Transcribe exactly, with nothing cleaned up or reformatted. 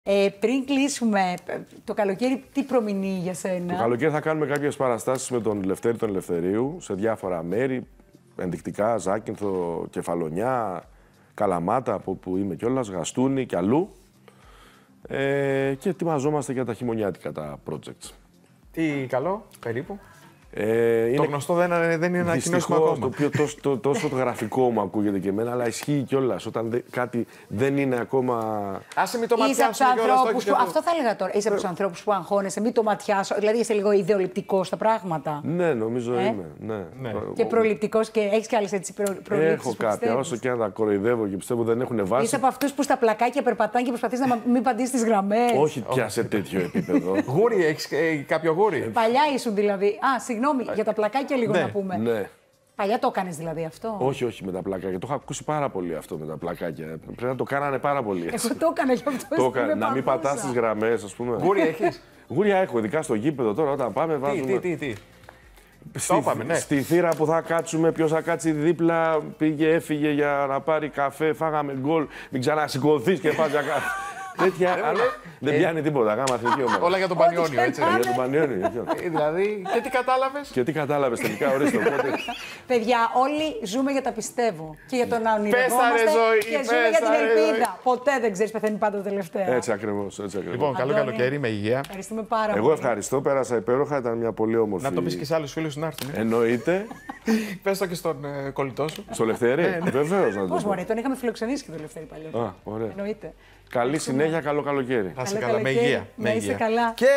Ε, πριν κλείσουμε, το καλοκαίρι τι προμηνύει για σένα? Το καλοκαίρι θα κάνουμε κάποιες παραστάσεις με τον Λευτέρη τον Ελευθερίου σε διάφορα μέρη, ενδεικτικά, Ζάκυνθο, Κεφαλονιά, Καλαμάτα, από που είμαι κιόλας, Γαστούνι και αλλού. Ε, και ετοιμαζόμαστε για τα χειμωνιάτικα τα projects. Τι καλό, περίπου. Ε, είναι... Το γνωστό δεν, δεν είναι ανακοινώσιμο ακόμα. Το οποίο τόσο, το, τόσο το γραφικό μου ακούγεται και εμένα, αλλά ισχύει κιόλας. Όταν δε, κάτι δεν είναι ακόμα. Άσε μην το ματιάσουμε κιόλας. Που... Αυτό θα έλεγα τώρα. Είσαι από τους ανθρώπους που αγχώνεσαι, μην το ματιάσω. Δηλαδή είσαι λίγο ιδεολειπτικός στα πράγματα. Ναι, νομίζω ε? είμαι. Ναι. Ναι. Και προληπτικός και έχεις κι άλλες έτσι προ... προλήψεις. Έχω κάποια. Όσο και να τα κοροϊδεύω και πιστεύω δεν έχουν βάση. Είσαι από αυτούς που στα πλακάκια περπατάνε και προσπαθείς να μην πατήσεις τις γραμμές. Όχι πια σε τέτοιο επίπεδο. Γούρι, έχεις κάποιο γούρι. Παλιά ήσουν δηλαδή. Α, συγγνώμη, για τα πλακάκια λίγο ναι, να πούμε. Ναι. Παλιά το έκανες δηλαδή αυτό? Όχι, όχι με τα πλακάκια. Το έχω ακούσει πάρα πολύ αυτό με τα πλακάκια. Πρέπει να το κάνανε πάρα πολύ. Έτσι. Εγώ το έκανα γι' αυτό. Το έκανα. Να μην πατάς τις γραμμές, ας πούμε. Γούρι έχεις? Γούρια έχω, ειδικά στο γήπεδο τώρα όταν πάμε. Βάζουμε... Τι, τι, τι. τι. Στη, είπαμε, ναι. Στη θύρα που θα κάτσουμε, ποιος θα κάτσει δίπλα, πήγε, έφυγε για να πάρει καφέ, φάγαμε γκολ, μην ξανασηκωθείς και πας για καφέ. Τέτοια, αλλά δεν πιάνει τίποτα, γάμα εθνική ομάδα. Όλα για τον Πανιόνιο, έτσι. Για τον Πανιόνιο. Δηλαδή, και τι κατάλαβες? Και τι κατάλαβες τελικά, ορίστε. Παιδιά, όλοι ζούμε για τα πιστεύω και για τον να ονειρευόμαστε και ζωή, ζούμε για την ελπίδα. Ποτέ δεν ξέρεις, πεθαίνει πάντα τελευταία. Έτσι ακριβώς, έτσι ακριβώς. Λοιπόν, καλό καλοκαίρι, με υγεία. Ευχαριστούμε πάρα πολύ. Εγώ ευχαριστώ, πέρασα υπέροχα, ήταν μια πολύ όμορφη. Να το πεις και σε άλλους φίλους να έρθουν. Εννοείται. Πες το και στον κολλητό σου. Στο Λευτέρη, βεβαίως να το πω. Πώς μωρέ, τον είχαμε φιλοξενήσει και τον Λευτέρη παλιότερα. Α, ωραία. Εννοείται. Καλή συνέχεια, καλό καλοκαίρι. Να είσαι καλά, με υγεία. Να είσαι καλά.